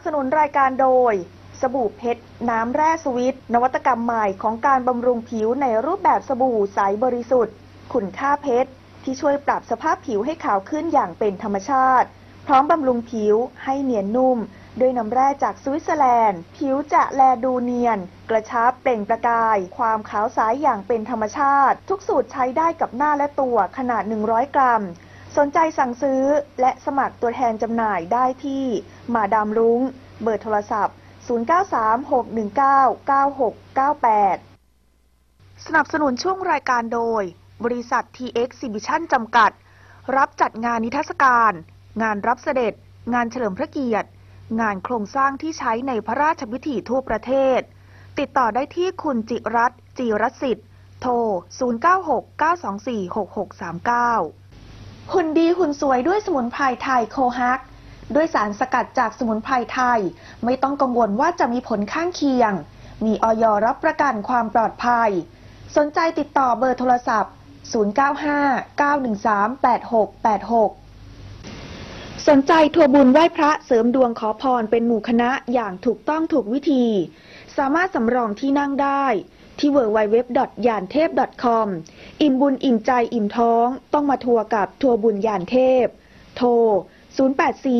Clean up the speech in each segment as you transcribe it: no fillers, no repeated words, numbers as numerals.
สนุนรายการโดยสบู่เพชรน้ำแร่สวิตนวัตกรรมใหม่ของการบำรุงผิวในรูปแบบสบู่ใสบริสุทธิ์ขุ่นค่าเพชรที่ช่วยปรับสภาพผิวให้ขาวขึ้นอย่างเป็นธรรมชาติพร้อมบำรุงผิวให้เนียนนุ่มด้วยน้ำแร่จากสวิตเซอร์แลนด์ผิวจะแลดูเนียนกระชับเปล่งประกายความขาวใสอย่างเป็นธรรมชาติทุกสูตรใช้ได้กับหน้าและตัวขนาด100 กรัมสนใจสั่งซื้อและสมัครตัวแทนจำหน่ายได้ที่มาดามรุ้งเบอร์โทรศัพท์0936199698 สนับสนุนช่วงรายการโดยบริษัท TExhibition จำกัดรับจัดงานนิทรรศการงานรับเสด็จงานเฉลิมพระเกียรติงานโครงสร้างที่ใช้ในพระราชพิธีทั่วประเทศติดต่อได้ที่คุณจิรัตน์ จีรสิทธิ์โทร 0969246639 หุ่นดีหุ่นสวยด้วยสมุนไพรไทยโคฮักด้วยสารสกัดจากสมุนไพรไทยไม่ต้องกังวลว่าจะมีผลข้างเคียงมีอย.รับประกันความปลอดภัยสนใจติดต่อเบอร์โทรศัพท์0959138686สนใจทัวร์บุญไหว้พระเสริมดวงขอพรเป็นหมู่คณะอย่างถูกต้องถูกวิธีสามารถสำรองที่นั่งได้ที่ www.yantep.com อิ่มบุญอิ่มใจอิ่มท้องต้องมาทัวร์กับทัวร์บุญยานเทพโทร0846524624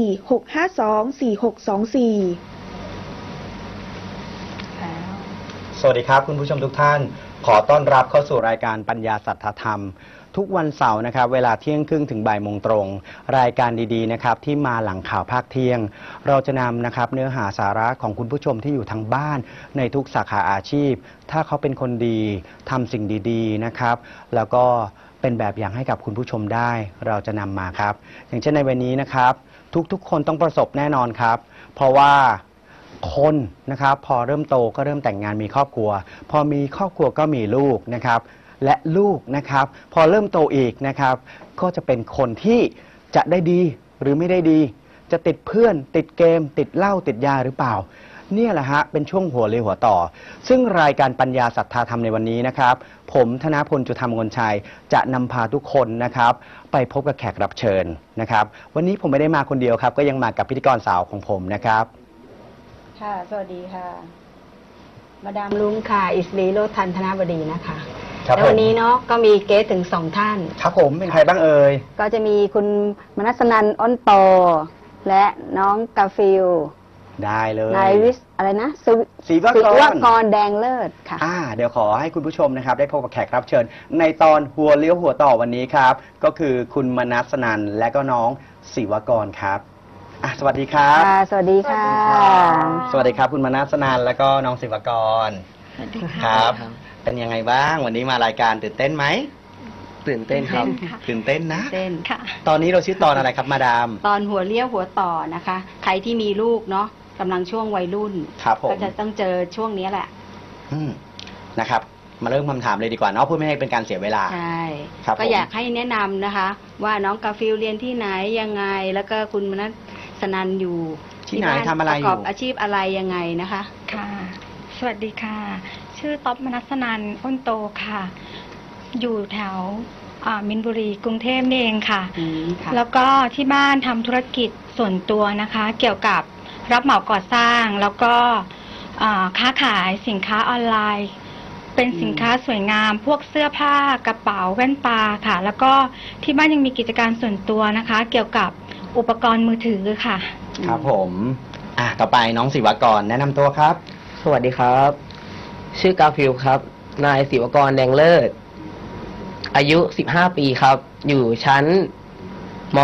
สวัสดีครับคุณผู้ชมทุกท่านขอต้อนรับเข้าสู่รายการปัญญาสัทธธรรมทุกวันเสาร์นะครับเวลาเที่ยงครึ่งถึงบ่ายโมงตรงรายการดีๆนะครับที่มาหลังข่าวภาคเที่ยงเราจะนำนะครับเนื้อหาสาระของคุณผู้ชมที่อยู่ทางบ้านในทุกสาขาอาชีพถ้าเขาเป็นคนดีทำสิ่งดีๆนะครับแล้วก็เป็นแบบอย่างให้กับคุณผู้ชมได้เราจะนำมาครับอย่างเช่นในวันนี้นะครับทุกๆคนต้องประสบแน่นอนครับเพราะว่าคนนะครับพอเริ่มโตก็เริ่มแต่งงานมีครอบครัวพอมีครอบครัวก็มีลูกนะครับและลูกนะครับพอเริ่มโตอีกนะครับก็จะเป็นคนที่จะได้ดีหรือไม่ได้ดีจะติดเพื่อนติดเกมติดเหล้าติดยาหรือเปล่าเนี่ยแหละฮะเป็นช่วงหัวเรียวหัวต่อซึ่งรายการปัญญาศรัทธาธรรมในวันนี้นะครับผมธนพลจุฑามงคลชัยจะนำพาทุกคนนะครับไปพบกับแขกรับเชิญนะครับวันนี้ผมไม่ได้มาคนเดียวครับก็ยังมากับพิธีกรสาวของผมนะครับค่ะสวัสดีค่ะมาดามลุงค่ะอิสรีโรทันธนบดีนะคะแล้ววันนี้เนาะก็มีเกสถึง2 ท่านครับผมเป็นใครบ้างเอ่ยก็จะมีคุณมนัสนันท์อ้นโตและน้องกาฟิลได้เลยนายวิศอะไรนะศิวกรแดงเลิศค่ะเดี๋ยวขอให้คุณผู้ชมนะครับได้พบกับแขกรับเชิญในตอนหัวเลี้ยวหัวต่อวันนี้ครับก็คือคุณมนัสนันท์และก็น้องศิวกรครับสวัสดีครับสวัสดีค่ะสวัสดีครับคุณมนัสนันท์และก็น้องศิวกรสวัสดีครับเป็นยังไงบ้างวันนี้มารายการตื่นเต้นไหมตื่นเต้นครับตื่นเต้นนะเต้นค่ะตอนนี้เราชื่อตอนอะไรครับมาดามตอนหัวเลี้ยวหัวต่อนะคะใครที่มีลูกเนาะกำลังช่วงวัยรุ่นก็จะต้องเจอช่วงนี้แหละนะครับมาเริ่มคำถามเลยดีกว่าเนาะเพื่อไม่ให้เป็นการเสียเวลาใช่ก็อยากให้แนะนำนะคะว่าน้องกาฟิลเรียนที่ไหนยังไงแล้วก็คุณมนัสนันท์อยู่ที่ไหนทำอะไรอยู่ประกอบอาชีพอะไรยังไงนะคะค่ะสวัสดีค่ะชื่อต๊อบมนัสนันท์อ้นโตค่ะอยู่แถวมินบุรีกรุงเทพนี่เองค่ะแล้วก็ที่บ้านทำธุรกิจส่วนตัวนะคะเกี่ยวกับรับเหมาก่อสร้างแล้วก็ค้าขายสินค้าออนไลน์เป็นสินค้าสวยงามพวกเสื้อผ้ากระเป๋าแว่นตาค่ะแล้วก็ที่บ้านยังมีกิจการส่วนตัวนะคะเกี่ยวกับอุปกรณ์มือถือค่ะครับผมต่อไปน้องศิวกรแนะนำตัวครับสวัสดีครับชื่อกาฟิลครับนายศิวกรแดงเลิศอายุ15 ปีครับอยู่ชั้นม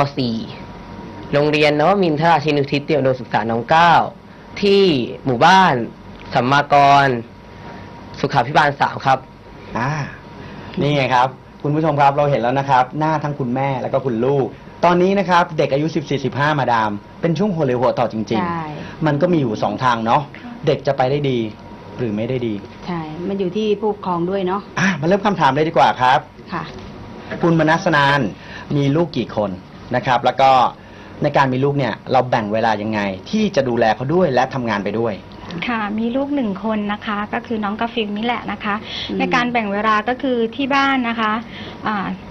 .4 โรงเรียนนวมินทราชินุทิศเตรียมอุดมศึกษาน้อง9ที่หมู่บ้านสัมมากรสุขาภิบาล3ครับนี่ไงครับคุณผู้ชมครับเราเห็นแล้วนะครับหน้าทั้งคุณแม่แล้วก็คุณลูกตอนนี้นะครับเด็กอายุ14-15มาดามเป็นช่วงหัวเรียวหัวต่อจริงๆมันก็มีอยู่2 ทางเนาะเด็กจะไปได้ดีหรือไม่ได้ดีใช่มันอยู่ที่ผู้ปกครองด้วยเนาะมาเริ่มคำถามเลยดีกว่าครับค่ะคุณมนัสนันท์มีลูกกี่คนนะครับแล้วก็ในการมีลูกเนี่ยเราแบ่งเวลายังไงที่จะดูแลเขาด้วยและทำงานไปด้วยค่ะมีลูก1 คนนะคะก็คือน้องกาฟิลนี่แหละนะคะในการแบ่งเวลาก็คือที่บ้านนะคะ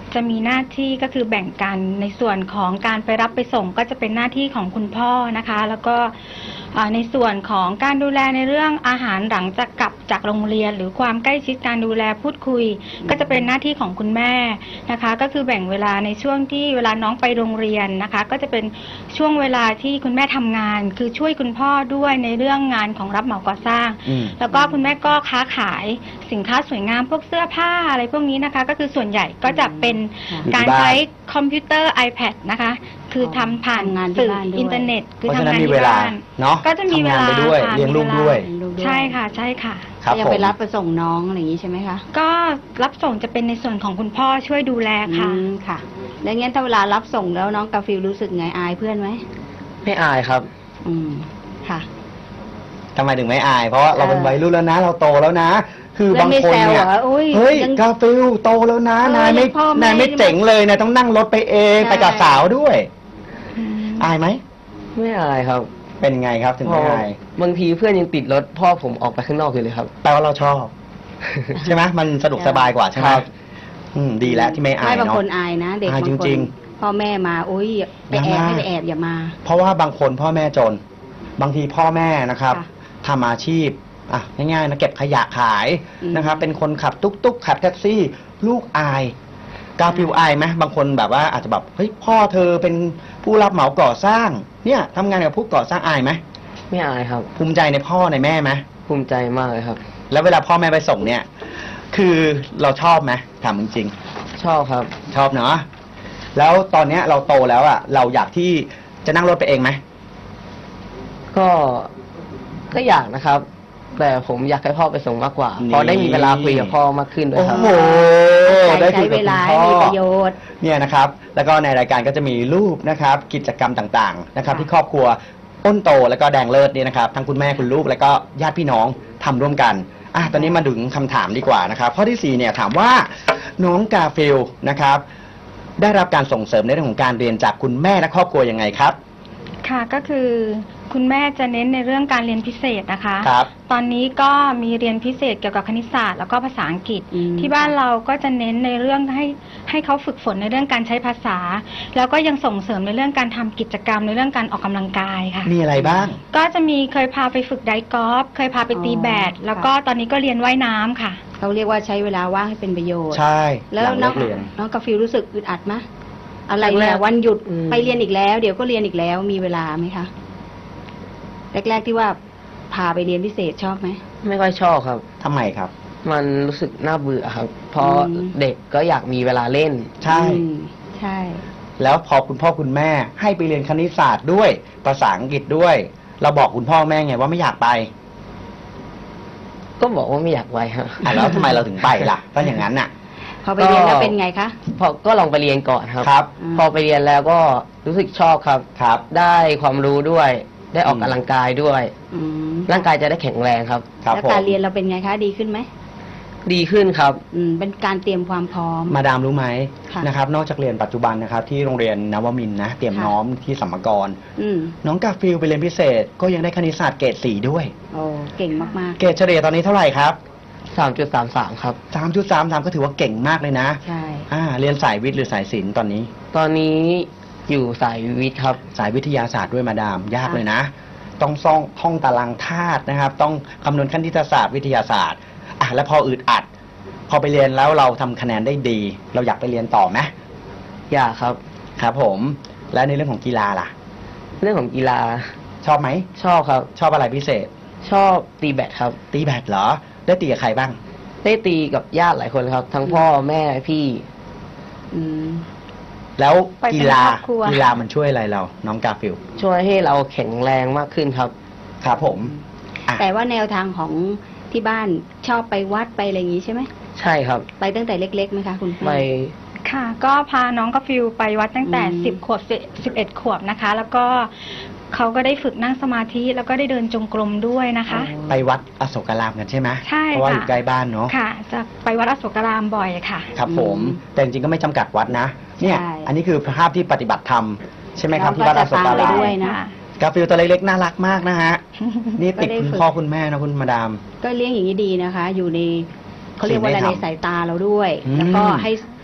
จะมีหน้าที่ก็คือแบ่งกันในส่วนของการไปรับไปส่งก็จะเป็นหน้าที่ของคุณพ่อนะคะ แล้วก็ในส่วนของการดูแลในเรื่องอาหารหลังจากกลับจากโรงเรียน หรือความใกล้ชิดการดูแลพูดคุย ก็จะเป็นหน้าที่ของคุณแม่นะคะ ก็คือแบ่งเวลาในช่วงที่เวลาน้องไปโรงเรียนนะคะ ก็จะเป็นช่วงเวลาที่คุณแม่ทำงาน คือช่วยคุณพ่อด้วยในเรื่องงานของรับเหมาก่อสร้าง แล้วก็คุณแม่ก็ค้าขายสินค้าสวยงามพวกเสื้อผ้าอะไรพวกนี้นะคะ ก็คือส่วนใหญ่ก็จะเป็นการใช้คอมพิวเตอร์ iPad นะคะ คือทำผ่านสื่ออินเทอร์เน็ตคือทำงานที่บ้านเนาะก็จะมีเวลาทำงานไปด้วยค่ะเลี้ยงลูกด้วยใช่ค่ะใช่ค่ะครับยังผมไปรับไปส่งน้องอะไรอย่างนี้ใช่ไหมคะก็รับส่งจะเป็นในส่วนของคุณพ่อช่วยดูแลค่ะค่ะ แล้วงั้นถ้าเวลารับส่งแล้วน้องกาฟิลรู้สึกไงอายเพื่อนไหมไม่อายครับค่ะทำไมถึงไม่อาย เพราะว่าเราเป็นวัยรุ่นแล้วนะ เราโตแล้วนะ คือบางคนแล้วไม่แซวเนี่ยเหรออุ๊ยเฮ้ยยังกาฟิลโตแล้วนะเออนายไม่ยังพ่อแม่นายไม่เจ๋งเลยนายต้องนั่งรถไปเองใช่ไปกับสาวด้วย อายไหมไม่อายครับเป็นไงครับถึงไม่อายบางทีเพื่อนยังติดรถพ่อผมออกไปข้างนอกอยู่เลยครับแปลว่าเราชอบ ใช่ไหมมันสะดวกสบายกว่าใช่ไหมครับดีแล้วที่ไม่อายบางเนาะคนอายนะ เด็กอายบางคจรินงพ่อแม่มาอุ้ยไปอย่าแอบมาให้ไปแอบอย่ามาเพราะว่าบางคนพ่อแม่จน บางทีพ่อแม่นะครับค่ะทำอาชีพง่ายๆนะเก็บขยะขายอืมนะครับ เป็นคนขับตุ๊กๆขับแท็กซี่ ลูกอาย กาฟิวอายไหมบางคนแบบว่าอาจจะแบบเฮ้ยพ่อเธอเป็นผู้รับเหมาก่อสร้าง เนี่ยทำงานกับผู้ก่อสร้างอายไหมไม่อายครับภูมิใจในพ่อในแม่ไหมภูมิใจมากเลยครับแล้วเวลาพ่อแม่ไปส่งเนี่ย คือเราชอบไหมถามจริงชอบครับๆชอบเนาะแล้วตอนเนี้ยเราโตแล้วอ่ะ เราอยากที่จะนั่งรถไปเองไหมก็อยากนะครับ แต่ผมอยากให้พ่อไปส่งมากกว่านี่เพราะได้มีเวลาคุยกับพ่อมากขึ้นด้วยโอ้ครับโหได้คุใช้ยกับเวลาคุณให้พ่อมีประโยชน์เนี่ยนะครับ แล้วก็ในรายการก็จะมีรูปนะครับ กิจกรรมต่างๆนะครับค่ะที่ครอบครัวอ้นโตแล้วก็แดงเลิศเนี่ยนะครับทั้งคุณแม่คุณลูกแล้วก็ญาติพี่น้องทำร่วมกันตอนนี้มาถึงคำถามดีกว่านะครับข้อที่4เนี่ยถามว่าน้องกาฟิลนะครับ ได้รับการส่งเสริมในเรื่องของการเรียนจากคุณแม่และครอบครัวยังไงครับค่ะก็คือคุณแม่จะเน้นในเรื่องการเรียนพิเศษนะคะครับตอนนี้ก็มีเรียนพิเศษเกี่ยวกับคณิตศาสตร์แล้วก็ภาษาอังกฤษอืมที่บ้านเราก็จะเน้นในเรื่องให้เขาฝึกฝนในเรื่องการใช้ภาษา แล้วก็ยังส่งเสริมในเรื่องการทำกิจกรรมในเรื่องการออกกำลังกายค่ะมีอะไรบ้างก็จะมีเคยพาไปฝึกไดกอล์ฟเคยพาไปตีแบดแล้วก็ตอนนี้ก็เรียนว่ายน้ำค่ะเขาเรียกว่าใช้เวลาว่างให้เป็นประโยชน์ใช่แล้วหลังน้เลิองกเรียนน้องกาฟิลรู้สึกอึดอัดไหมอะไรแรเนี่ยกๆวันหยุดอืมไปเรียนอีกแล้ว เดี๋ยวก็เรียนอีกแล้วมีเวลาไหมคะแรกๆที่ว่าพาไปเรียนพิเศษชอบไหมไม่ค่อยชอบครับทำไมครับมันรู้สึกน่าเบื่อครับ เพราะอืมเด็กก็อยากมีเวลาเล่นใช่อืมใช่แล้วพอคุณพ่อคุณแม่ให้ไปเรียนคณิตศาสตร์ด้วยภาษาอังกฤษด้วย เราบอกคุณพ่อแม่ไงว่าไม่อยากไปก็บอกว่าไม่อยากไปฮะแล้วทำไมเราถึงไปล่ะถ้าอย่างนั้นน่ะพอไปเรียนแล้วเป็นไงคะพอก็ลองไปเรียนก่อนครับครับอืมพอไปเรียนแล้วก็รู้สึกชอบครับครับได้ความรู้ด้วย ได้ออกอืมกำลังกายด้วยอืมร่างกายจะได้แข็งแรงครับครับแล้วผมการเรียนเราเป็นไงคะดีขึ้นไหมดีขึ้นครับเป็นการเตรียมความพร้อมมาดามรู้ไหมค่ะนะครับ นอกจากเรียนปัจจุบันนะครับ ที่โรงเรียนนวมินทร์นะเตรียมค่ะน้อมที่สัมมกรอืมน้องกาฟิลไปเรียนพิเศษ ก็ยังได้คณิตศาสตร์เกรด4ด้วยโอ้เก่งมากเกรดเฉลี่ยตอนนี้เท่าไหร่ครับ 3.33 ครับ 3.33ก็ถือว่าเก่งมากเลยนะๆ ใช่เรียนสายวิทย์หรือสายศิลป์ตอนนี้ตอนนี้อยู่สายวิทย์ครับสายวิทยาศาสตร์ด้วยมาดามยากเลยนะ ต้องท่องตารางธาตุนะครับ ต้องคำนวณคณิตศาสตร์วิทยาศาสตร์แล้วพออึดอัด พอไปเรียนแล้วเราทำคะแนนได้ดี เราอยากไปเรียนต่อไหมอยากครับครับผม และในเรื่องของกีฬาล่ะเรื่องของกีฬาชอบไหมชอบครับชอบอะไรพิเศษชอบตีแบดครับตีแบดเหรอ ได้ตีกับใครบ้างได้ตีกับญาติหลายคนครับ ทั้งพ่อแม่พี่อืมแล้วไปเป็นกีฬาครอบครัวกีฬามันช่วยอะไรเรา น้องกาฟิลช่วยให้เราแข็งแรงมากขึ้นครับครับผมอ่ะแต่ว่าแนวทางของที่บ้านชอบไปวัดไปอะไรอย่างนี้ใช่ไหมใช่ครับไปตั้งแต่เล็กๆไหมคะคุณพ่อไปค่ะ ก็พาน้องกาฟิลไปวัดตั้งแต่อืม 10 ขวบ 11 ขวบนะคะ แล้วก็เขาก็ได้ฝึกนั่งสมาธิแล้วก็ได้เดินจงกรมด้วยนะคะไปวัดอโศกรามกันใช่ไหมใช่เพราะว่าค่ะอยู่ใกล้บ้านเนาะค่ะ จะไปวัดอโศกรามบ่อยค่ะครับผม แต่จริงๆก็ไม่จำกัดวัดนะ เนี่ยใช่อันนี้คือภาพที่ปฏิบัติธรรมใช่ไหมครับเราที่วัดก็อจะโศกตามไปรามด้วยนะกาฟิลตัวเล็กๆน่ารักมากนะฮะ นี่ติดก็ได้คุณฝึกพ่อคุณแม่นะคุณมาดามก็เลี้ยงอย่างนี้ดีนะคะ อยู่ในเขาเรียกว่าอะไรสิ่งในไม่ทำสายตาเราด้วยอืมแล้วก็ให้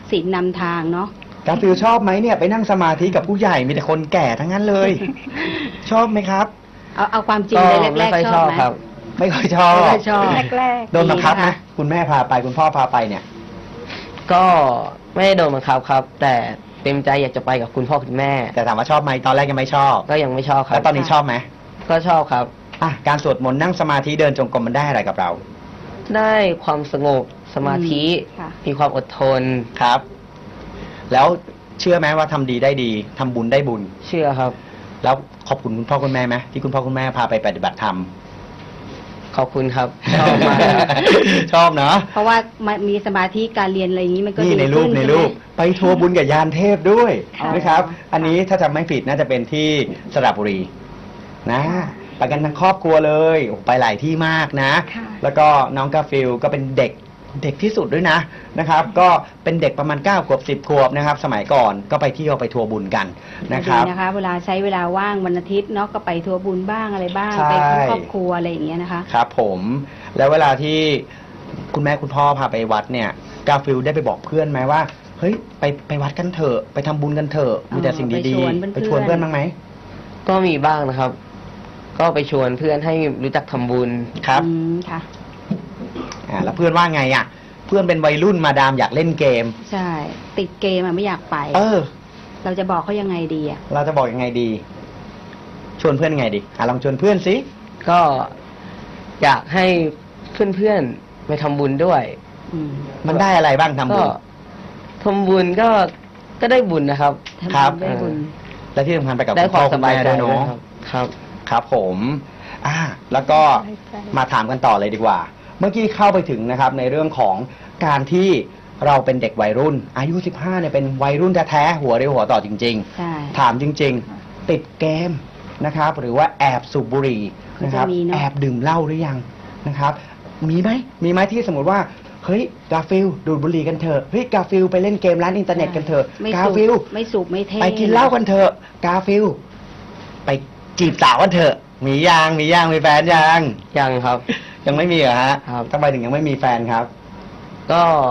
ศีลนำทางเนาะกาฟิลชอบไหมเนี่ยไปนั่งสมาธิกับผู้ใหญ่มีแต่คนแก่ทั้งนั้นเลย ชอบไหมครับเอาความจริงเลยแรกๆชอบไหมครับไม่ค่อยชอบไม่ค่อยชอบแรกโดนบังคับไหมดีนะคะคุณแม่พาไปคุณพ่อพาไปเนี่ยก็ไม่ได้โดนบังคับครับ แต่เต็มใจอยากจะไปกับคุณพ่อคุณแม่แต่ถามว่าชอบไหมตอนแรกยังไม่ชอบก็ยังไม่ชอบครัแล้บวตอนนี้ชอบไหมก็ชอบครับอ่ะการสวดมนต์นั่งสมาธิเดินจงกรมมันได้อะไรกับเราได้ความสงบสมาธิค่ะมีความอดทนครับ แล้วเชื่อไหมว่าทำดีได้ดีทำบุญได้บุญเชื่อครับแล้วขอบคุณคุณพ่อคุณแม่ไหมที่คุณพ่อคุณแม่พาไปปฏิบัติธรรมขอบคุณครับ ชอบมากครับชอบเนาะเพราะว่ามีสมาธิการเรียนอะไรอย่างนี้มันก็นี่ดีในรูปขึ้ในช่ไหมรูปไปทัวร์บุญกับยานเทพด้วยค่ะนะครับ อันนี้ถ้าจำไม่ผิดน่าจะเป็นที่สระบุรีนะไปกันทั้งครอบครัวเลยโอ้ไปหลายที่มากนะค่ะแล้วก็น้องกาฟิลก็เป็นเด็กที่สุดด้วยนะครับ ก็เป็นเด็กประมาณ9 ขวบ 10 ขวบนะครับ สมัยก่อนก็ไปเที่ยวไปทัวร์บุญกันนะครับดีนะคะ เวลาใช้เวลาว่างวันอาทิตย์เนาะก็ไปทัวร์บุญบ้างอะไรบ้างใช่ไปทั้งครอบครัวอะไรอย่างเงี้ยนะคะครับผมแล้วเวลาที่คุณแม่คุณพ่อพาไปวัดเนี่ยกาฟิลได้ไปบอกเพื่อนไหมว่าเฮ้ยไปวัดกันเถอะไปทำบุญกันเถอะมีแต่สิ่งดีไปชวนเพื่อนๆไปชวนเพื่อนบ้างไหมก็มีบ้างนะครับ ก็ไปชวนเพื่อนให้รู้จักทำบุญครับอืมค่ะแล้วเพื่อนว่าไงอ่ะ เพื่อนเป็นวัยรุ่นมาดามอยากเล่นเกมใช่ ติดเกมไม่อยากไป เราจะบอกเขายังไงดีอ่ะเราจะบอกยังไงดี ชวนเพื่อนยังไงดีลองชวนเพื่อนสิก็อยากให้เพื่อนๆไปทำบุญด้วยอืมมันได้อะไรบ้างทำบุก็ญทำบุญก็ได้บุญนะครับครับทำบุญได้บุญและที่สำคัญไปกับได้คุณควาพ่อมสคุณบายแม่ใจด้วยด้วยเนาะครับ ครับครับผมแล้วก็มาถามกันต่อเลยดีกว่า เมื่อกี้เข้าไปถึงนะครับในเรื่องของการที่เราเป็นเด็กวัยรุ่น อายุ 15เนี่ยเป็นวัยรุ่นแท้ๆหัวเรียวหัวต่อจริงใช่ๆ ถามจริง ๆ ติดเกมนะครับ หรือว่าแอบสูบบุหรี่นะครับก็จะมีเนอะแอบดื่มเหล้าหรือยังนะครับ มีไหมที่สมมติว่าเฮ้ยกาฟิลดูดบุหรี่กันเถอะเฮ้ยกาฟิลไปเล่นเกมร้านอินเทอร์เน็ตกันเถอะไม่กาสูบฟิลไม่สูบไม่เท่ไปกินเหล้ากันเถอะกาฟิลไปจีบสาวกันเถอะมีมีแฟนยังยังครับยังไม่มีเหรอฮะครับทำไมถึงยังไม่มีแฟนครับก็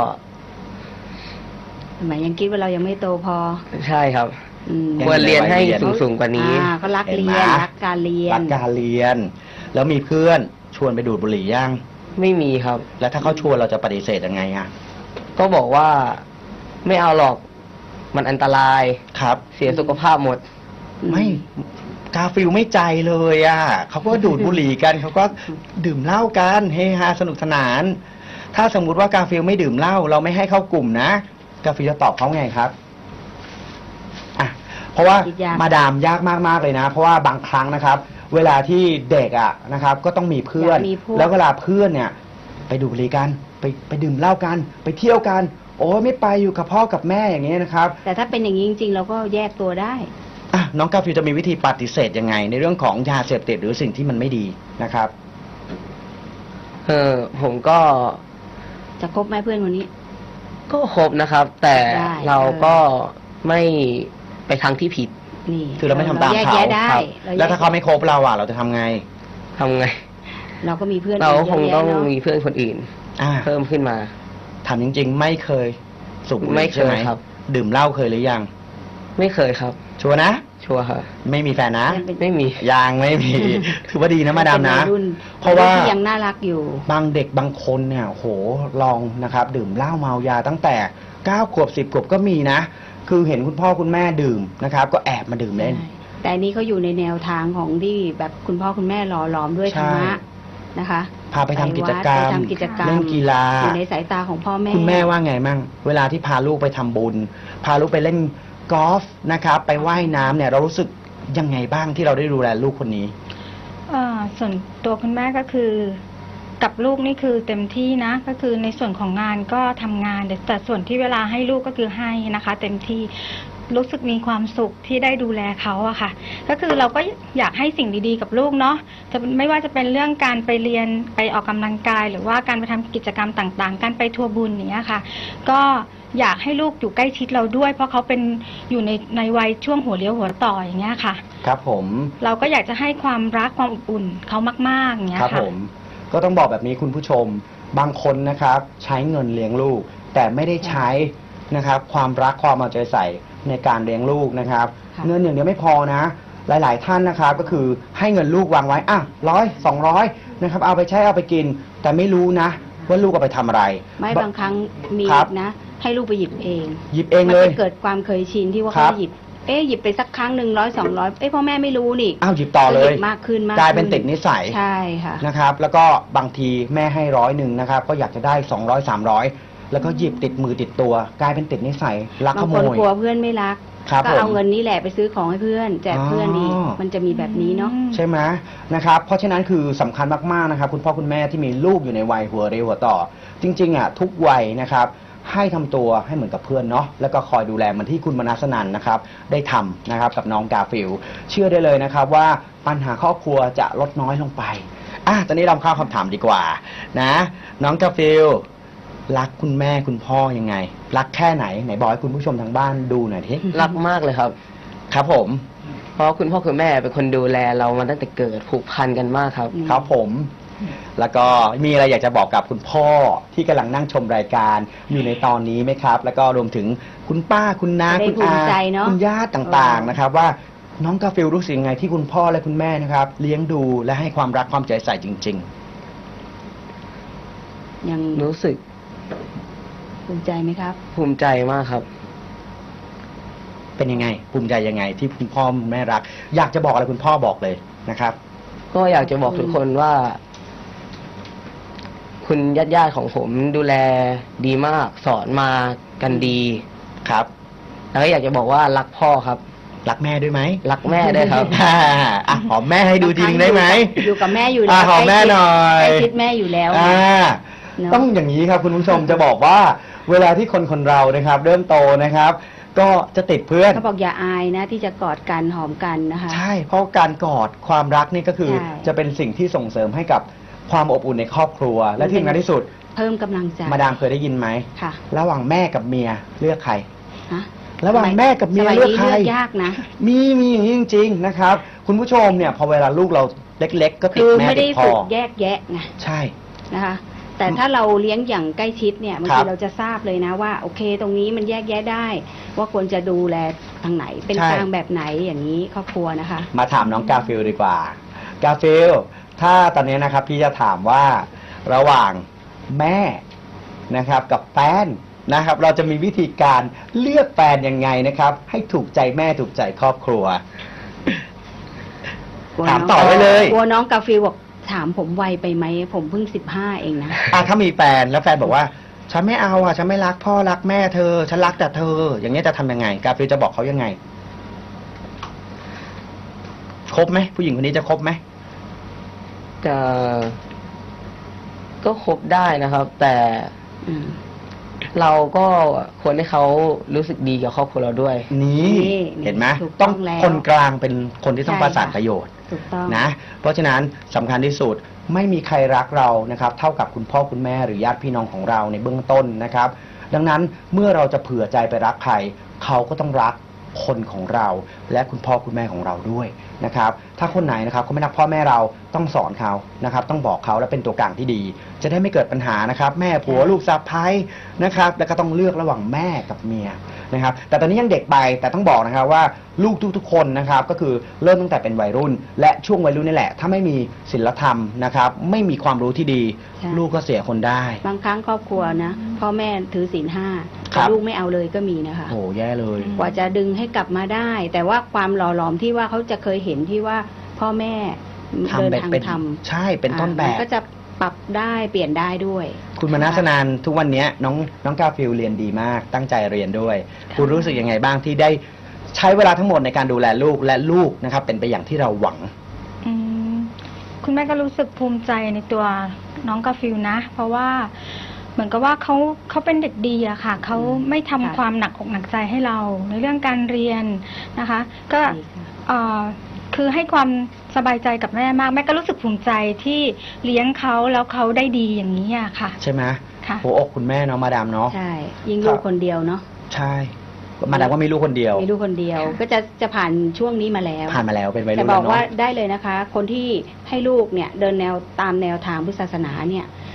ทำไมยังคิดว่าเรายังไม่โตพอใช่ครับอืมยังควรเรียนให้เรียนสูงๆกว่านี้เขารักเห็นเรีไหมยนรักการเรียนรักการเรียน แล้วมีเพื่อนชวนไปดูดบุหรี่ยังไม่มีครับแล้วถ้าเขาชวนเราจะปฏิเสธยังไงอะก็บอกว่าไม่เอาหรอกมันอันตรายครับเสียสุขภาพหมดไม่กาฟิลไม่ใจเลยอ่ะเขาก็ดูดบุหรี่กัน เขาก็ดื่มเหล้ากันเฮฮาสนุกสนาน ถ้าสมมุติว่ากาฟิลไม่ดื่มเหล้าเราไม่ให้เข้ากลุ่มนะกาฟิลจะตอบเขาไงครับอ่ะเพราะว่าคิดยากมาดามยากมากๆเลยนะ เพราะว่าบางครั้งนะครับ เวลาที่เด็กอ่ะนะครับ ก็ต้องมีเพื่อนอยากมีพวกแล้วเวลาเพื่อนเนี่ย ไปดูดบุหรี่กันไปดื่มเหล้ากันไปเที่ยวกัน โอ้ยไม่ไปอยู่กับพ่อกับแม่อย่างเงี้ยนะครับแต่ถ้าเป็นอย่างนี้จริงๆ เราก็แยกตัวได้อ่ะน้องกาฟิลจะมีวิธีปฏิเสธยังไง ในเรื่องของยาเสพติดหรือสิ่งที่มันไม่ดีนะครับผมก็จะคบไหมเพื่อนคนนี้ก็ครบนะครับ แต่ได้เราก็ไม่ไปทางที่ผิดนี่คือเราไม่ทำตามแยกเขาแยะได้ครับรยกแล้วถ้าเขาไม่คบเราอ่ะเราจะทำไงทำไงเราก็มีเพื่อนเราคงเยะต้องแยะเนะมีเพื่อนคนอื่นอ่าเพิ่มขึ้นมาถามจริง ๆ ไม่เคยสูบบุหไม่รี่เคยใช่ไหมครับดื่มเหล้าเคยหรือยังไม่เคยครับชัวร์นะชัวร์ครับไม่มีแฟนนะยังเป็นไม่มียังไม่มี ถือว่าดีนะมาดามนะเป็นวัยรุ่นเพราะว่าที่ยังน่ารักอยู่บางเด็กบางคนเนี่ยโหลองนะครับ ดื่มเหล้าเมายาตั้งแต่9 ขวบ 10 ขวบก็มีนะ คือเห็นคุณพ่อคุณแม่ดื่มนะครับ ก็แอบมาดื่มเล่นใช่แต่อันนี้เขาอยู่ในแนวทางของที่แบบคุณพ่อคุณแม่หล่อหลอมด้วยธรรมะใช่นะคะพาไปทำกิจกรรมไปทำกิจกรรมเล่นกีฬาอยู่ในสายตาของพ่อแม่คุณแม่ว่าไงมั่งเวลาที่พาลูกไปทำบุญ พาลูกไปเล่นกอล์ฟนะครับ ไปว่ายน้ำเนี่ย เรารู้สึกยังไงบ้างที่เราได้ดูแลลูกคนนี้ส่วนตัวคุณแม่ก็คือกับลูกนี่คือเต็มที่นะ ก็คือในส่วนของงานก็ทำงานแต่ส่วนที่เวลาให้ลูกก็คือให้นะคะ เต็มที่รู้สึกมีความสุขที่ได้ดูแลเขาอะค่ะ ก็คือเราก็อยากให้สิ่งดีๆกับลูกเนาะจะไม่ว่าจะเป็นเรื่องการไปเรียนไปออกกำลังกาย หรือว่าการไปทำกิจกรรมต่างๆ การไปทัวร์บุญอย่างเนี้ยค่ะ ก็อยากให้ลูกอยู่ใกล้ชิดเราด้วย เพราะเขาเป็นอยู่ในวัยช่วงหัวเลี้ยวหัวต่ออย่างเงี้ยค่ะครับผมเราก็อยากจะให้ความรักความอบอุ่นเขามากๆอย่างเงี้ยครับค่ะผมก็ต้องบอกแบบนี้คุณผู้ชมบางคนนะครับ ใช้เงินเลี้ยงลูก แต่ไม่ได้ใช้นะครับความรักความเอาใจใส่ในการเลี้ยงลูกนะครับค่ะเงินอย่างเดียวไม่พอนะ หลายๆท่านนะครับก็คือให้เงินลูกวางไว้100-200นะครับเอาไปใช้เอาไปกิน แต่ไม่รู้นะว่าลูกเอาไปทำอะไรไม่บางครั้งมีครับนะ ให้ลูกไปหยิบเองหยิบเองมันเลยจะเกิดความเคยชินที่ว่าครัเขาบหยิบหยิบไปสักครั้ง100-200พ่อแม่ไม่รู้นี่อ้าวหยิบต่อเลก็หยบมากขึ้นกลายเป็นติดนิสัยใช่ค่ะนะครับแล้วก็บางทีแม่ให้100นะครับก็อยากจะได้200-300แล้วก็หยิบติดมือติดตัว กลายเป็นติดนิสัยลักขบางโมคนยกลัวเพื่อนไม่รักครับก็เอาผมเงินนี้แหละไปซื้อของให้เพื่อนแจกเพื่อนดีกอ๋อมันจะมีแบบนี้เนาะใช่ไหมนะครับเพราะฉะนั้นคือสำคัญมากๆนะครับคุณพ่อคุณแม่ที่มีลูกอยู่ในวัยหัวเรียวหัวต่อ จริงๆอ่ะทุกวัยนะครับให้ทำตัวให้เหมือนกับเพื่อนเนาะแล้วก็คอยดูแลเหมือนที่คุณมนัสนันนะครับได้ทำนะครับกับน้องกาฟิลเชื่อได้เลยนะครับว่าปัญหาครอบครัวจะลดน้อยลงไปตอนนี้เราเข้าคำถามดีกว่านะน้องกาฟิลรักคุณแม่คุณพ่อยังไง รักแค่ไหนไหนบอกให้คุณผู้ชมทางบ้านดูหน่อยทีรักมากเลยครับครับผมเพราะคุณพ่อคุณแม่เป็นคนดูแลเรามาตั้งแต่เกิดผูกพันกันมากครับครับผม แล้วก็มีอะไรอยากจะบอกกับคุณพ่อที่กำลังนั่งชมรายการอยู่ในตอนนี้ไหมครับ แล้วก็รวมถึงคุณป้าคุณน้าจะได้คุณอาภูมิใจเนอะคุณญาติต่างๆนะครับ ว่าน้องกาฟิลรู้สึกยังไงที่คุณพ่อและคุณแม่นะครับ เลี้ยงดูและให้ความรักความใจใส่จริงยังรู้สึกภูมิใจไหมครับภูมิใจมากครับๆ เป็นยังไง ภูมิใจยังไง ที่คุณพ่อคุณแม่รัก อยากจะบอกอะไรคุณพ่อบอกเลยนะครับก็อยากจะบอกทุกคนว่า คุณญาติๆของผมดูแลดีมาก สอนมากันดีครับแล้วก็อยากจะบอกว่ารักพ่อครับรักแม่ด้วยไหมรักแม่ด้วยครับหอมแม่ให้ดูทีนึงได้ไหมอยู่กับแม่อยู่แล้วหอมแม่หน่อยใกล้ชิดแม่อยู่แล้วอ่าเนอะต้องอย่างนี้ครับคุณผู้ชมจะบอกว่า เวลาที่คนเรานะครับ เริ่มโตนะครับ ก็จะติดเพื่อนเขาบอกอย่าอายนะที่จะกอดกันหอมกันนะคะใช่ เพราะการกอดความรักนี่ก็คือใช่จะเป็นสิ่งที่ส่งเสริมให้กับความอบอุ่นในครอบครัว และที่สำคัญที่สุดเพิ่มกำลังใจมาดามเคยได้ยินไหมค่ะระหว่างแม่กับเมียเลือกใครฮะระหว่างแม่กับเมียสมัยเลือกนี้ใครเลือกยากนะมีอย่างนี้จริง ๆนะครับ คุณผู้ชมเนี่ยพอเวลาลูกเราเล็ก ๆ ก็ติคืดอแม่ไม่ติได้ดพ่ฝึอกแยกแยะไงใช่นะคะ แต่ถ้าเราเลี้ยงอย่างใกล้ชิดเนี่ยบางครัทีบเราจะทราบเลยนะว่าโอเค ตรงนี้มันแยกแยะได้ ว่าควรจะดูแลทางไหน เป็นใช่กลางแบบไหนอย่างนี้ครอบครัวนะคะมาถามน้องกาฟิลดีกว่า กาฟิลถ้าตอนนี้นะครับพี่จะถามว่าระหว่างแม่นะครับกับแฟนนะครับ เราจะมีวิธีการเลือกแฟนยังไงนะครับ ให้ถูกใจแม่ถูกใจครอบครัว ถามต่อไว้เลยกลัวน้องกาฟิลบอกถามผมไวไปไหมผมเพิ่ง15เองนะถ้ามีแฟนแล้วแฟนบอกว่า ฉันไม่เอาฉันไม่รักพ่อรักแม่เธอ ฉันรักแต่เธอ อย่างนี้ยจะทำยังไง กาฟิลจะบอกเขายังไงคบไหมผู้หญิงคนนี้จะคบไหมจะก็คบได้นะครับ แต่อืมเราก็ควรให้เขารู้สึกดีกับครอบครัวเราด้วยนี่นี่เห็นไหมถูกต้ต้ออง งแล้วคนกลางเป็นคนที่ต้องใช่ประสานค่ะประโยชน์ถูกต้องนะ เพราะฉะนั้นสำคัญที่สุดไม่มีใครรักเรานะครับ เท่ากับคุณพ่อคุณแม่หรือญาติพี่น้องของเราในเบื้องต้นนะครับ ดังนั้นเมื่อเราจะเผื่อใจไปรักใครเขาก็ต้องรักคนของเราและคุณพ่อคุณแม่ของเราด้วยนะครับ ถ้าคนไหนนะครับเขาไม่รักพ่อแม่เราต้องสอนเขานะครับ ต้องบอกเขาและเป็นตัวกลางที่ดี จะได้ไม่เกิดปัญหานะครับ แม่ผัวลูกสะใภ้นะครับ แล้วก็ต้องเลือกระหว่างแม่กับเมียนะครับ แต่ตอนนี้ยังเด็กไปแต่ต้องบอกนะครับว่าลูกทุกๆคนนะครับ ก็คือเริ่มตั้งแต่เป็นวัยรุ่น และช่วงวัยรุ่นนี่แหละ ถ้าไม่มีศีลธรรมนะครับ ไม่มีความรู้ที่ดีใช่ลูกก็เสียคนได้บางครั้งครอบครัวนะพ่อแม่ถือศีล5 คแต่รับลูกไม่เอาเลยก็มีนะคะโอ้แย่เลยกว่าจะดึงให้กลับมาได้ แต่ว่าความหล่อหลอมที่ว่าเขาจะเคยเห็นที่ว่าพ่อแม่ทำเดินแบบทางเป็นทใช่เป็นต้นแบมับก็จะปรับได้เปลี่ยนได้ด้วยคุณมนัสนานทุกวันนี้น้องกาฟิลเรียนดีมากตั้งใจเรียนด้วย คุณรู้สึกยังไงบ้างที่ได้ใช้เวลาทั้งหมดในการดูแลลูกและลูกนะครับ เป็นไปอย่างที่เราหวังอืมคุณแม่ก็รู้สึกภูมิใจในตัวน้องกาฟิลนะ เพราะว่าเหมือนกับว่าเขาเป็นเด็กดีอะค่ะเขาไม่ทำค่ะความหนักอกหนักใจให้เราในเรื่องการเรียนนะคะ ก็ดีค่ะคือให้ความสบายใจกับแม่มากแม่ก็รู้สึกภูมิใจที่เลี้ยงเขาแล้วเขาได้ดีอย่างนี้อะค่ะใช่ไหมค่ะหัวอกคุณแม่เนาะมาดามเนาะใช่ ยิ่งลูกคนเดียวเนาะใช่มาดามก็มีลูกคนเดียวมีลูกคนเดียว ก็จะผ่านช่วงนี้มาแล้วผ่านมาแล้วเป็นวัยแต่รุ่นบแล้อวกว่าเนาะได้เลยนะคะ คนที่ให้ลูกเนี่ยเดินตามแนวทางพุทธศาสนาเนี่ย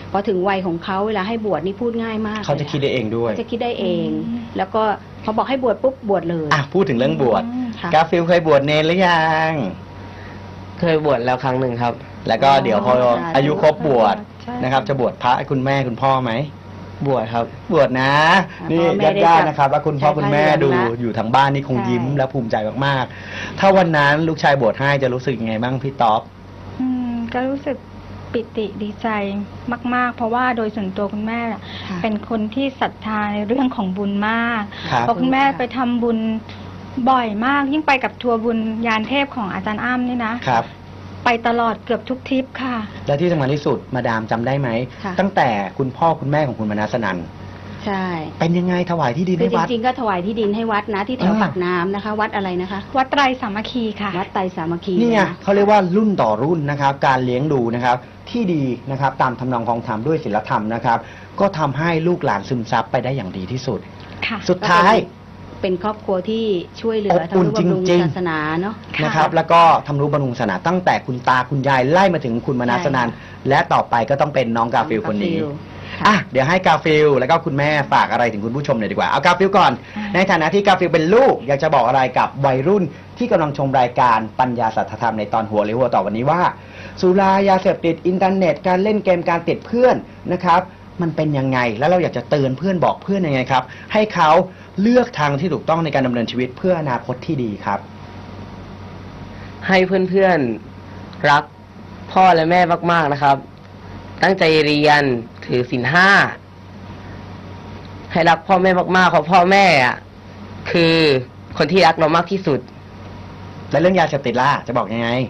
พอถึงวัยของเขาเวลาให้บวชนี่พูดง่ายมากเขาจะคิดได้เองด้วยเขาจะคิดได้เอง แล้วก็พอบอกให้บวชปุ๊บบวชเลยพูดถึงเรื่องบวชค่ะกาฟิลเคยบวชเนรหรือยังเคยบวชแล้วครั้งหนึ่งครับแล้วก็เดี๋ยวพออายุครบบวชใช่นะครับ จะบวชพระให้คุณแม่คุณพ่อไหมบวชครับบวชนะ นี่พ่อแม่ได้ญาติจับๆนะครับ แล้วคุณพ่อใช้คุณแม่ผ้าเหลืดูองละอยู่ทางบ้านนี่คงใช่ยิ้มและภูมิใจมากๆ ถ้าวันนั้นลูกชายบวชให้จะรู้สึกยังไงบ้างพี่ต๊อบก็รู้สึกปิติดีใจมาก ๆ เพราะว่าโดยส่วนตัวคุณแม่น่ะค่ะเป็นคนที่ศรัทธาในเรื่องของบุญมากครับเพราะคุณแม่ไปทำบุญบ่อยมาก ยิ่งไปกับทัวร์บุญยานเทพของอาจารย์อ้ำนี่นะครับไปตลอดเกือบทุกทริปค่ะและที่สำคัญที่สุดมาดามจำได้ไหมค่ะตั้งแต่คุณพ่อคุณแม่ของคุณมนัสนันท์ใช่เป็นยังไงถวายที่ดินคือให้จวัดริงๆก็ถวายที่ดินให้วัดนะที่แถวอ่าปากน้ำนะคะ วัดอะไรนะคะวัดไตรสามัคคีค่ะวัดไตรสามัคคีนี่ไงะเขาเรียกว่ารุ่นต่อรุ่นนะครับ การเลี้ยงดูนะครับ ที่ดีนะครับตามทำนองของธรรมด้วยศีลธรรมนะครับ ก็ทำให้ลูกหลานซึมซับไปได้อย่างดีที่สุดค่ะสุดท้ายเป็นครอบครัวที่ช่วยเหลืออบอุ่นทำนุบำรุงจริงๆศาสนาเนาะค่ะนะครับ แล้วก็ทำรู้บรรลุศาสนาตั้งแต่คุณตาคุณยายไล่มาถึงคุณมนัสนันท์และต่อไปก็ต้องเป็นน้องกาฟิลคนนี้ค่ะเดี๋ยวให้กาฟิลแล้วก็คุณแม่ฝากอะไรถึงคุณผู้ชมหน่อยดีกว่า เอากาฟิลก่อนอ่าในฐานะที่กาฟิลเป็นลูก อยากจะบอกอะไรกับวัยรุ่นที่กำลังชมรายการปัญญาสัทธธรรมในตอนหัวหรือหัวต่อวันนี้ว่า สุรายาเสพติดอินเทอร์เน็ตการเล่นเกมการติดเพื่อนนะครับมันเป็นยังไงแล้วเราอยากจะเตือนเพื่อนบอกเพื่อนยังไงครับให้เขาเลือกทางที่ถูกต้องในการดำเนินชีวิตเพื่ออนาคตที่ดีครับให้เพื่อนๆรักพ่อและแม่มากๆนะครับ ตั้งใจเรียนถือศีล 5ให้รักพ่อแม่มากๆเพราะพ่อแม่อะคือคนที่รักเรามากที่สุดและเรื่องยาเสพติดล่ะจะบอกยังไง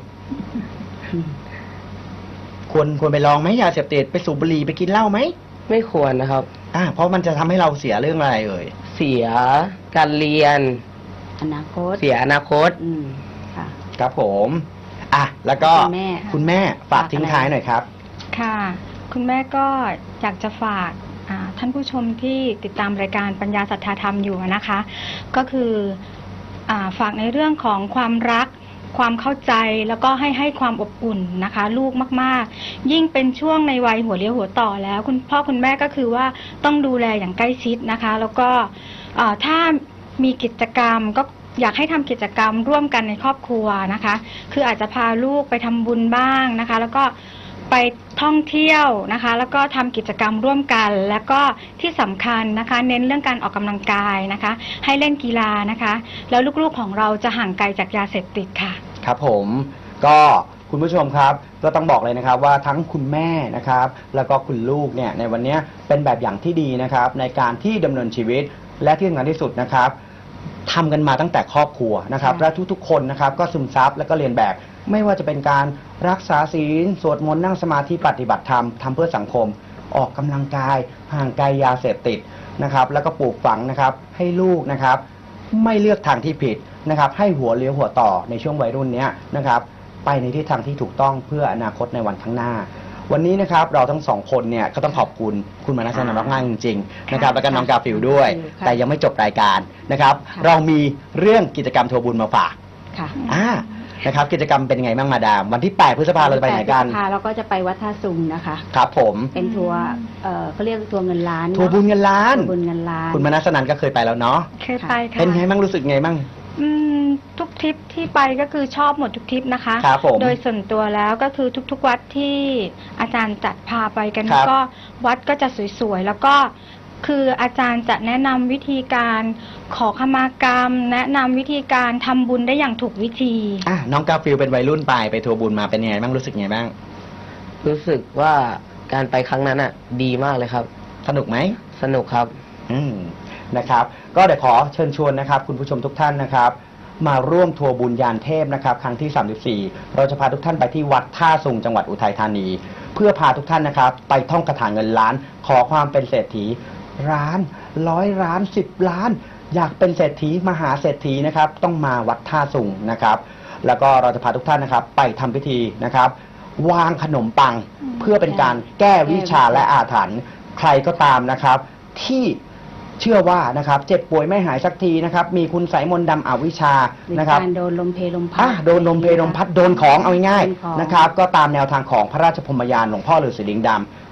ควรไปลองไหมยาเสพติดไปสูบบุหรี่ไปกินเหล้าไหมไม่ควรนะครับเพราะมันจะทำให้เราเสียเรื่องอะไรเอ่ยเสียการเรียนอนาคตเสียอนาคตค่ะครับผมแล้วก็คุณแม่คุณแม่ฝากทิ้งท้ายหน่อยครับค่ะ คุณแม่ก็อยากจะฝากท่านผู้ชมที่ติดตามรายการปัญญาสัทธาธรรมอยู่นะคะ ก็คือฝากในเรื่องของความรัก ความเข้าใจแล้วก็ให้ความอบอุ่นนะคะ ลูกมากๆ ยิ่งเป็นช่วงในวัยหัวเลี้ยวหัวต่อแล้ว คุณพ่อคุณแม่ก็คือว่าต้องดูแลอย่างใกล้ชิดนะคะ แล้วก็ถ้ามีกิจกรรมก็อยากให้ทำกิจกรรมร่วมกันในครอบครัวนะคะ คืออาจจะพาลูกไปทำบุญบ้างนะคะ แล้วก็ไปท่องเที่ยวนะคะ แล้วก็ทำกิจกรรมร่วมกัน แล้วก็ที่สำคัญนะคะ เน้นเรื่องการออกกำลังกายนะคะ ให้เล่นกีฬานะคะ แล้วลูกๆของเราจะห่างไกลจากยาเสพติดค่ะครับผมก็คุณผู้ชมครับก็ต้องบอกเลยนะครับว่าทั้งคุณแม่นะครับแล้วก็คุณลูกเนี่ยในวันนี้เป็นแบบอย่างที่ดีนะครับในการที่ดำเนินชีวิตและที่สำคัญที่สุดนะครับทำกันมาตั้งแต่ครอบครัวนะครับค่ะและทุกๆคนนะครับก็ซึมซับและก็เรียนแบบ ไม่ว่าจะเป็นการรักษาศีลสวดมนต์นั่งสมาธิปฏิบัติธรรมทำเพื่อสังคม ออกกำลังกายห่างไกลยาเสพติดนะครับแล้วก็ปลูกฝังนะครับให้ลูกนะครับไม่เลือกทางที่ผิดนะครับให้หัวเลี้ยวหัวต่อในช่วงวัยรุ่นเนี้ยนะครับไปในทิศทางที่ถูกต้องเพื่ออนาคตในวันข้างหน้า วันนี้นะครับเราทั้งสองคนเนี่ยก็ต้องขอบคุณคุณมนัสนันท์มากๆจริงๆนะครับแล้วก็น้องกาฟิลด้วยค่ะแต่ยังไม่จบรายการนะครับค่ะเรามีเรื่องกิจกรรมทัวร์บุญมาฝากค่ะนะครับกิจกรรมเป็นยังไงบ้างมาดามวันที่ 8 พฤษภาคมเราจะไปไหนกัน 8 พฤษภาเราก็จะไปวัดท่าซุงนะคะครับผมเป็นทัวร์เขาเรียกทัวร์เงินล้านเนอะทัวร์บุญเงินล้านทัวร์บุญเงินล้านคุณมนัสนันท์ก็เคยไปแล้วเนาะเคยไปค่ะเป็นไงบ้างรู้สึกไงบ้างทุกทริปที่ไปก็คือชอบหมดทุกทริปนะคะครับผมโดยส่วนตัวแล้วก็คือทุกๆวัดที่อาจารย์จัดพาไปกันครับก็วัดก็จะสวยๆแล้วก็คืออาจารย์จะแนะนำวิธีการขอขมากรรม แนะนำวิธีการทำบุญได้อย่างถูกวิธีน้องกาฟิลเป็นวัยรุ่นไปทัวร์บุญมาเป็นยังไงบ้างรู้สึกไงบ้างรู้สึกว่าการไปครั้งนั้นดีมากเลยครับสนุกไหมสนุกครับนะครับก็เดี๋ยวขอเชิญชวนนะครับคุณผู้ชมทุกท่านนะครับมาร่วมทัวร์บุญยานเทพนะครับครั้งที่ 34 เราจะพาทุกท่านไปที่วัดท่าซุงจังหวัดอุทัยธานี เพื่อพาทุกท่านนะครับไปท่องคาถาเงินล้าน ขอความเป็นเศรษฐีร้าน100 ล้าน10 ล้าน อยากเป็นเศรษฐีมหาเศรษฐีนะครับต้องมาวัดท่าซุงนะครับแล้วก็เราจะพาทุกท่านนะครับไปทำพิธีนะครับวางขนมปังเพื่อเป็นการแก้วิชาและอาถรรพ์ใครก็ตามนะครับที่เชื่อว่านะครับเจ็บป่วยไม่หายสักทีนะครับมีคุณไสยมนต์ดำอวิชชาหรือนะครับการโดนลมเพลมพัดโดนลมเพลมพัดโดนของเอาง่ายโดนของๆนะครับก็ตามแนวทางของพระราชพรหมยานหลวงพ่อฤาษีลิงดำ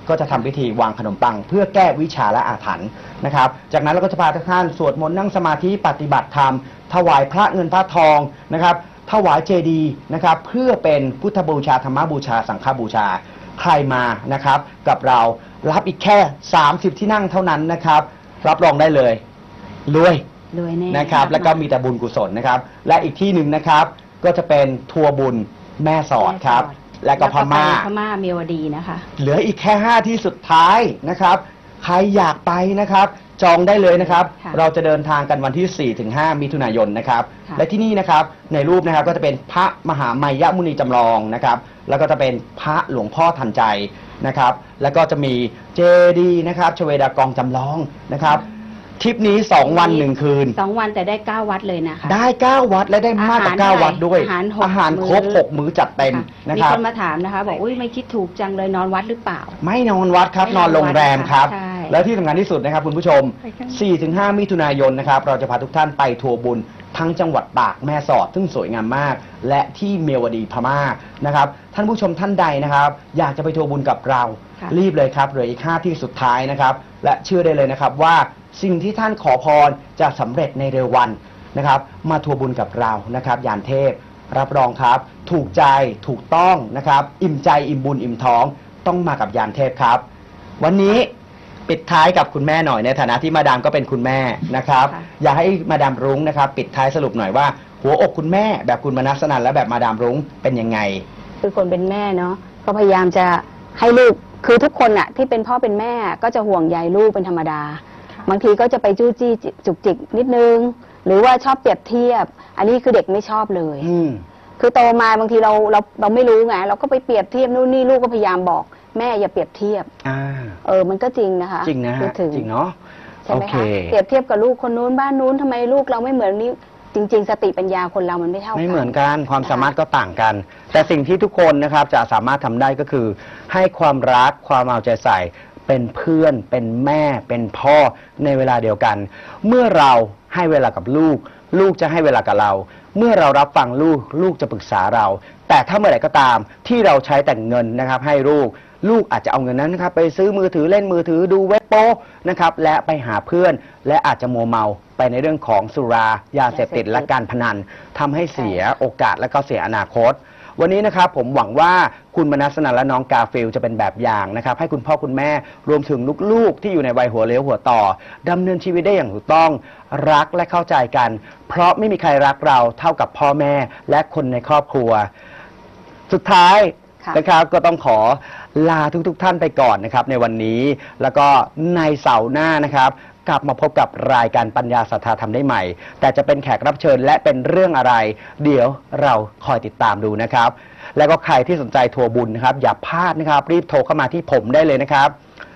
ก็จะทำพิธีวางขนมปังเพื่อแก้วิชาและอาถรรพ์นะครับจากนั้นเราก็จะพาทุกท่านสวดมนต์นั่งสมาธิปฏิบัติธรรมถวายพระเงินพระทองนะครับถวายเจดีย์นะครับเพื่อเป็นพุทธบูชาธรรมบูชาสังฆบูชาใครมานะครับกับเรารับอีกแค่30ที่นั่งเท่านั้นนะครับรับรองได้เลยรวยแน่นะครับแล้วก็มีแต่บุญกุศลนะครับและอีกที่หนึ่งนะครับก็จะเป็นทัวร์บุญแม่สอดครับและก็พม่าเมียวดีนะคะเหลืออีกแค่5ที่สุดท้ายนะครับใครอยากไปนะครับจองได้เลยนะครับเราจะเดินทางกันวันที่4-5 มิถุนายนนะครับและที่นี่นะครับในรูปนะครับก็จะเป็นพระมหาไมยมุนีจำลองนะครับแล้วก็จะเป็นพระหลวงพ่อทันใจนะครับแล้วก็จะมีเจดีย์นะครับชเวดากองจำลองนะครับทริปนี้2 วัน 1 คืน 2 วันแต่ได้9 วัดเลยนะคะได้9 วัดและได้มากกว่า9 วัดด้วยอาหารครบ6 มื้อจัดเต็มนะครับมีคนมาถามนะคะบอกอุ้ยไม่คิดถูกจังเลยนอนวัดหรือเปล่าไม่นอนวัดครับนอนโรงแรมครับแล้วที่สำคัญที่สุดนะครับคุณผู้ชม 4-5 มิถุนายนนะครับเราจะพาทุกท่านไปทัวร์บุญทั้งจังหวัดตากแม่สอดซึ่งสวยงามมากและที่เมียวดีพม่านะครับท่านผู้ชมท่านใดนะครับอยากจะไปทัวร์บุญกับเรารีบเลยครับเหลืออีก5ที่สุดท้ายนะครับและเชื่อได้เลยนะครับว่าสิ่งที่ท่านขอพรจะสำเร็จในเร็ววันนะครับมาทัวร์บุญกับเรานะครับยานเทพรับรองครับถูกใจถูกต้องนะครับอิ่มใจอิ่มบุญอิ่มท้องต้องมากับยานเทพครับวันนี้ปิดท้ายกับคุณแม่หน่อยในฐานะที่มาดามก็เป็นคุณแม่นะครับอยากให้มาดามรุ้งนะครับปิดท้ายสรุปหน่อยว่าหัวอกคุณแม่แบบคุณมนัสนันและแบบมาดามรุ้งเป็นยังไงคือคนเป็นแม่เนาะก็พยายามจะให้ลูกคือทุกคนอะที่เป็นพ่อเป็นแม่ก็จะห่วงใยลูกเป็นธรรมดาบางทีก็จะไปจู้จี้จุกจิกนิดนึงหรือว่าชอบเปรียบเทียบอันนี้คือเด็กไม่ชอบเลยคือโตมาบางทีเราไม่รู้ไงเราก็ไปเปรียบเทียบนู่นนี่ลูกก็พยายามบอกแม่อย่าเปรียบเทียบมันก็จริงนะคะจริงนะจริงเนาะใช่ไหมคะเปรียบเทียบกับลูกคนนู้นบ้านนู้นทำไมลูกเราไม่เหมือนนี้จริงๆสติปัญญาคนเรามันไม่เท่ากันไม่เหมือนกันความสามารถก็ต่างกันแต่สิ่งที่ทุกคนนะครับจะสามารถทำได้ก็คือให้ความรักความเอาใจใส่เป็นเพื่อนเป็นแม่เป็นพ่อในเวลาเดียวกัน เมื่อเราให้เวลากับลูกลูกจะให้เวลากับเราเมื่อเรารับฟังลูกลูกจะปรึกษาเราแต่ถ้าเมื่อไหร่ก็ตามที่เราใช้แต่เงินนะครับให้ลูกอาจจะเอาเงินนั้นนะครับไปซื้อมือถือเล่นมือถือดูเว็บโป๊นะครับและไปหาเพื่อนและอาจจะมัวเมาไปในเรื่องของสุรายาเสพติดและการพนันทำให้เสียโอกาสและก็เสียอนาคตวันนี้นะครับผมหวังว่าคุณมนัสนันและน้องกาฟิลจะเป็นแบบอย่างนะครับให้คุณพ่อคุณแม่รวมถึงลูกๆที่อยู่ในวัยหัวเลี้ยวหัวต่อดำเนินชีวิตได้อย่างถูกต้องรักและเข้าใจกันเพราะไม่มีใครรักเราเท่ากับพ่อแม่และคนในครอบครัวสุดท้ายนะครับก็ต้องขอลาทุกท่านไปก่อนนะครับในวันนี้แล้วก็ในเสาร์หน้านะครับกลับมาพบกับรายการปัญญาศรัทธาธรรมได้ใหม่แต่จะเป็นแขกรับเชิญและเป็นเรื่องอะไรเดี๋ยวเราคอยติดตามดูนะครับแล้วก็ใครที่สนใจทัวร์บุญนะครับอย่าพลาดนะครับรีบโทรเข้ามาที่ผมได้เลยนะครับ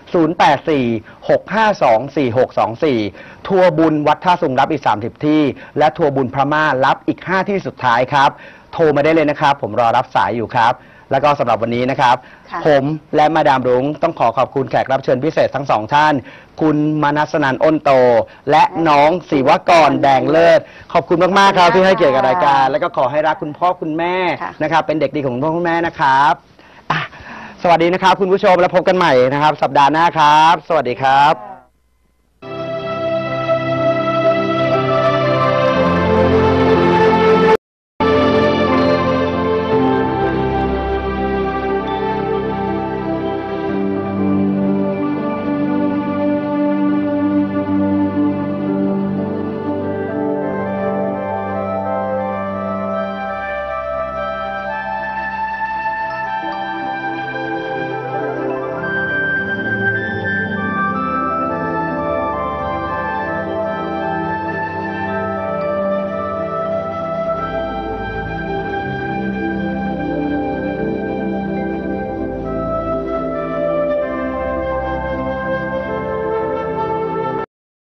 084-652-4624ทัวร์บุญวัดท่าสุงรับอีก30ที่และทัวร์บุญพม่ารับอีก5ที่สุดท้ายครับโทรมาได้เลยนะครับผมรอรับสายอยู่ครับแล้วก็สำหรับวันนี้นะครับผมและมาดามรุ้งต้องขอบคุณแขกรับเชิญพิเศษทั้ง2ท่านคุณมนัสนันอ้นโตและน้องศิวกรแดงเลิศขอบคุณมากๆครับที่ให้เกียรติกับรายการแล้วก็ขอให้รักคุณพ่อคุณแม่นะครับเป็นเด็กดีของคุณพ่อคุณแม่นะครับสวัสดีนะครับคุณผู้ชมแล้วพบกันใหม่นะครับสัปดาห์หน้าครับสวัสดีครับ